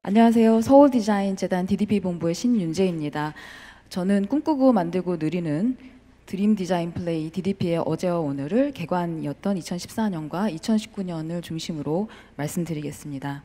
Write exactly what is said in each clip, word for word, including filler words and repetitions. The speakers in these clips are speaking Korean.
안녕하세요. 서울디자인재단 디디피본부의 신윤재입니다. 저는 꿈꾸고 만들고 누리는 드림 디자인 플레이 디디피의 어제와 오늘을 개관이었던 이천십사 년과 이천십구 년을 중심으로 말씀드리겠습니다.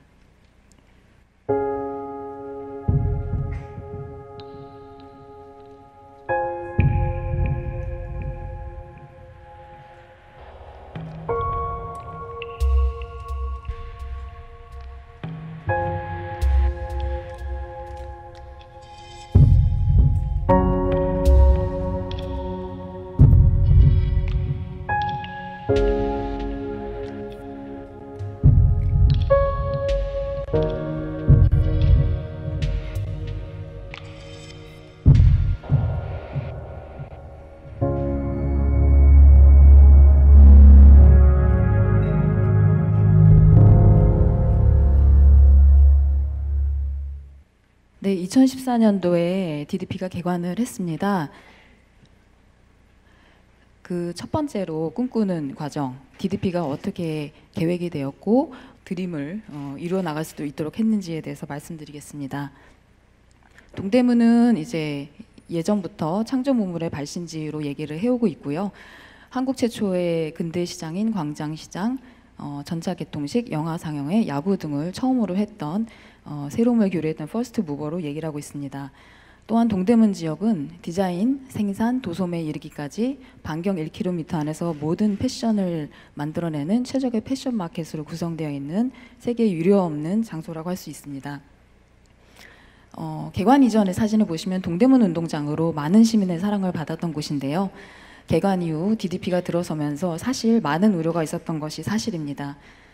네, 이천십사 년도에 디디피가 개관을 했습니다. 그 첫 번째로 꿈꾸는 과정, 디디피가 어떻게 계획이 되었고 드림을 어, 이루어 나갈 수도 있도록 했는지에 대해서 말씀드리겠습니다. 동대문은 이제 예전부터 창조문물의 발신지로 얘기를 해오고 있고요. 한국 최초의 근대 시장인 광장시장, 어, 전차 개통식, 영화 상영회, 야구 등을 처음으로 했던 어, 새로움을 교류했던 퍼스트 무버로 얘기를 하고 있습니다. 또한 동대문 지역은 디자인, 생산, 도소매에 이르기까지 반경 일 킬로미터 안에서 모든 패션을 만들어내는 최적의 패션 마켓으로 구성되어 있는 세계 유례 없는 장소라고 할 수 있습니다. 어, 개관 이전의 사진을 보시면 동대문 운동장으로 많은 시민의 사랑을 받았던 곳인데요. 개관 이후 디디피가 들어서면서 사실 많은 우려가 있었던 것이 사실입니다.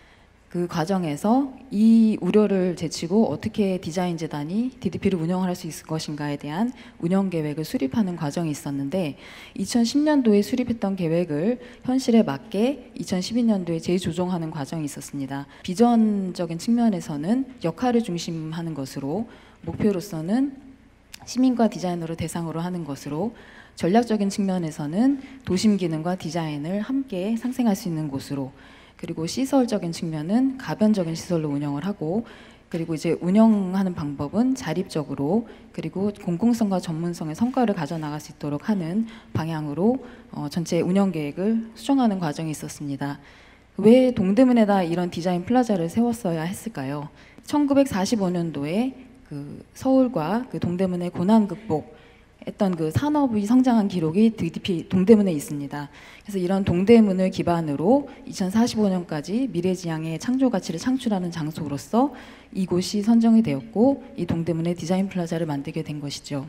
그 과정에서 이 우려를 제치고 어떻게 디자인 재단이 디디피를 운영할 수 있을 것인가에 대한 운영 계획을 수립하는 과정이 있었는데, 이천십 년도에 수립했던 계획을 현실에 맞게 이천십이 년도에 재조정하는 과정이 있었습니다. 비전적인 측면에서는 역할을 중심하는 것으로, 목표로서는 시민과 디자이너를 대상으로 하는 것으로, 전략적인 측면에서는 도심 기능과 디자인을 함께 상생할 수 있는 곳으로, 그리고 시설적인 측면은 가변적인 시설로 운영을 하고, 그리고 이제 운영하는 방법은 자립적으로, 그리고 공공성과 전문성의 성과를 가져나갈 수 있도록 하는 방향으로 어, 전체 운영 계획을 수정하는 과정이 있었습니다. 왜 동대문에다 이런 디자인 플라자를 세웠어야 했을까요? 천구백사십오 년도에 그 서울과 그 동대문의 고난 극복 했던 그 산업이 성장한 기록이 디디피 동대문에 있습니다. 그래서 이런 동대문을 기반으로 이천사십오 년까지 미래지향의 창조 가치를 창출하는 장소로서 이곳이 선정이 되었고, 이 동대문에 디자인 플라자를 만들게 된 것이죠.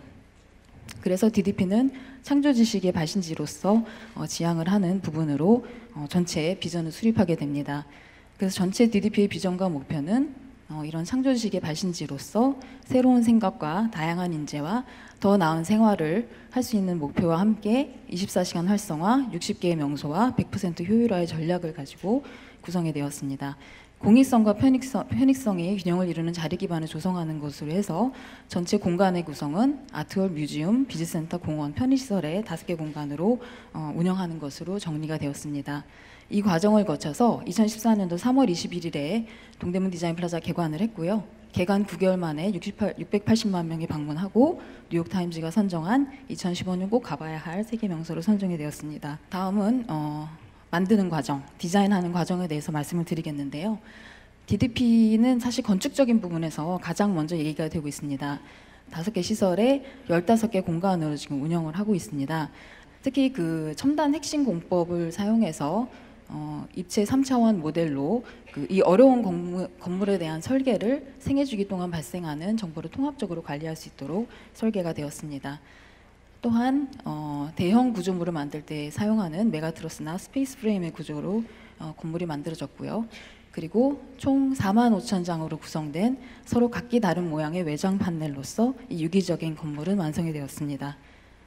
그래서 디디피는 창조 지식의 발신지로서 어, 지향을 하는 부분으로 어, 전체 비전을 수립하게 됩니다. 그래서 전체 디디피의 비전과 목표는 어, 이런 창조지식의 발신지로서 새로운 생각과 다양한 인재와 더 나은 생활을 할 수 있는 목표와 함께 이십사 시간 활성화, 육십 개의 명소와 백 퍼센트 효율화의 전략을 가지고 구성이 되었습니다. 공익성과 편익성, 편익성이 균형을 이루는 자리 기반을 조성하는 것으로 해서 전체 공간의 구성은 아트홀, 뮤지엄, 비즈센터, 공원, 편의시설의 다섯 개 공간으로 어, 운영하는 것으로 정리가 되었습니다. 이 과정을 거쳐서 이천십사 년도 삼월 이십일일에 동대문 디자인 플라자 개관을 했고요. 개관 구 개월 만에 육백팔십만 명이 방문하고 뉴욕타임즈가 선정한 이천십오 년 꼭 가봐야 할 세계 명소로 선정이 되었습니다. 다음은 어, 만드는 과정, 디자인하는 과정에 대해서 말씀을 드리겠는데요. 디디피는 사실 건축적인 부분에서 가장 먼저 얘기가 되고 있습니다. 다섯 개 시설에 열다섯 개 공간으로 지금 운영을 하고 있습니다. 특히 그 첨단 핵심 공법을 사용해서 어, 입체 삼 차원 모델로 그 이 어려운 건물, 건물에 대한 설계를 생애주기 동안 발생하는 정보를 통합적으로 관리할 수 있도록 설계가 되었습니다. 또한 어, 대형 구조물을 만들 때 사용하는 메가트러스나 스페이스 프레임의 구조로 어, 건물이 만들어졌고요. 그리고 총 사만 오천 장으로 구성된 서로 각기 다른 모양의 외장 판넬로서 이 유기적인 건물은 완성이 되었습니다.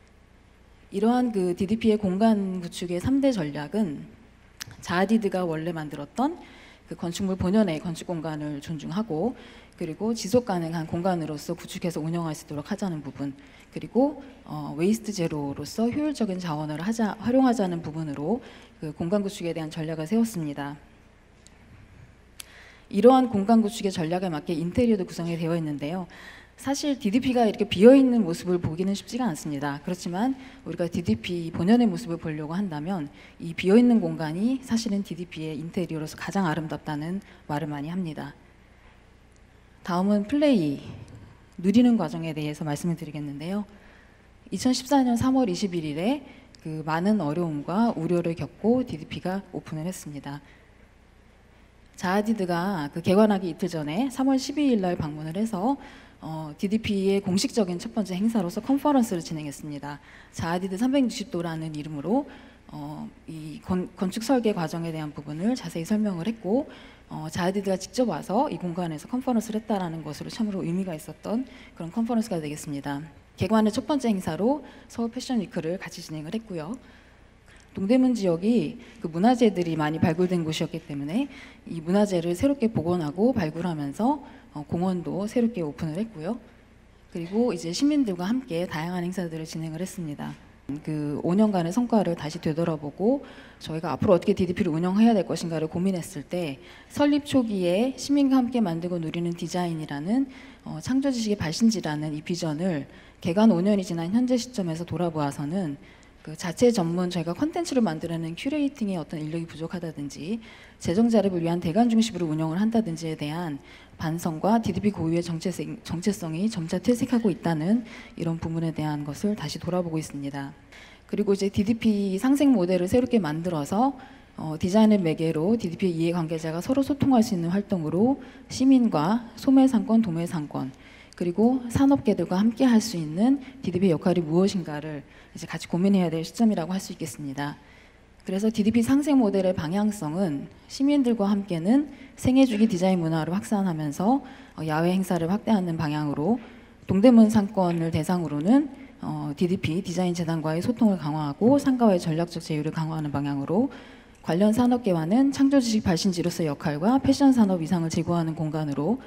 이러한 그 디디피의 공간 구축의 삼 대 전략은 자하디드가 원래 만들었던 그 건축물 본연의 건축 공간을 존중하고, 그리고 지속 가능한 공간으로서 구축해서 운영할 수 있도록 하자는 부분, 그리고 어, 웨이스트 제로로서 효율적인 자원을 하자, 활용하자는 부분으로 그 공간 구축에 대한 전략을 세웠습니다. 이러한 공간 구축의 전략에 맞게 인테리어도 구성이 되어 있는데요. 사실 디디피가 이렇게 비어있는 모습을 보기는 쉽지가 않습니다. 그렇지만 우리가 디디피 본연의 모습을 보려고 한다면 이 비어있는 공간이 사실은 디디피의 인테리어로서 가장 아름답다는 말을 많이 합니다. 다음은 플레이, 누리는 과정에 대해서 말씀을 드리겠는데요. 이천십사 년 삼월 이십일일에 그 많은 어려움과 우려를 겪고 디디피가 오픈을 했습니다. 자하디드가 그 개관하기 이틀 전에 삼월 십이일 날 방문을 해서 어, 디디피의 공식적인 첫 번째 행사로서 컨퍼런스를 진행했습니다. 자하디드 삼백육십 도라는 이름으로 어, 이 건, 건축 설계 과정에 대한 부분을 자세히 설명을 했고 어, 자하디드가 직접 와서 이 공간에서 컨퍼런스를 했다라는 것으로 참으로 의미가 있었던 그런 컨퍼런스가 되겠습니다. 개관의 첫 번째 행사로 서울 패션 위크를 같이 진행을 했고요. 동대문 지역이 그 문화재들이 많이 발굴된 곳이었기 때문에 이 문화재를 새롭게 복원하고 발굴하면서 어, 공원도 새롭게 오픈을 했고요. 그리고 이제 시민들과 함께 다양한 행사들을 진행을 했습니다. 그 오 년간의 성과를 다시 되돌아보고 저희가 앞으로 어떻게 디디피를 운영해야 될 것인가를 고민했을 때 설립 초기에 시민과 함께 만들고 누리는 디자인이라는 어, 창조지식의 발신지라는 이 비전을 개관 오 년이 지난 현재 시점에서 돌아보아서는 그 자체 전문 저희가 컨텐츠를 만들어내는 큐레이팅의 어떤 인력이 부족하다든지 재정 자립을 위한 대관 중심으로 운영을 한다든지에 대한 반성과 디디피 고유의 정체성, 정체성이 점차 퇴색하고 있다는 이런 부분에 대한 것을 다시 돌아보고 있습니다. 그리고 이제 디디피 상생 모델을 새롭게 만들어서 어, 디자인을 매개로 디디피 이해관계자가 서로 소통할 수 있는 활동으로 시민과 소매상권, 도매상권 그리고 산업계들과 함께 할 수 있는 디디피의 역할이 무엇인가를 이제 같이 고민해야 될 시점이라고 할 수 있겠습니다. 그래서 디디피 상생 모델의 방향성은 시민들과 함께는 생애주기 디자인 문화를 확산하면서 어, 야외 행사를 확대하는 방향으로 동대문 상권을 대상으로는 어, 디디피 디자인 재단과의 소통을 강화하고 상가와의 전략적 제휴를 강화하는 방향으로 관련 산업계와는 창조지식 발신지로서의 역할과 패션 산업 이상을 제고하는 공간으로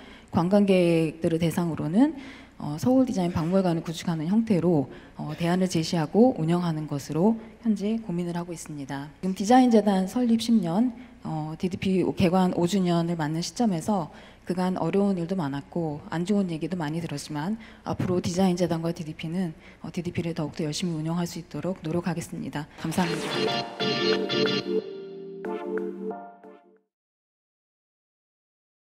관광객들을 대상으로는 어, 서울 디자인 박물관을 구축하는 형태로 어, 대안을 제시하고 운영하는 것으로 현재 고민을 하고 있습니다. 지금 디자인재단 설립 십 년, 어, 디디피 개관 오 주년을 맞는 시점에서 그간 어려운 일도 많았고 안 좋은 얘기도 많이 들었지만 앞으로 디자인재단과 디디피는 어, 디디피를 더욱더 열심히 운영할 수 있도록 노력하겠습니다. 감사합니다.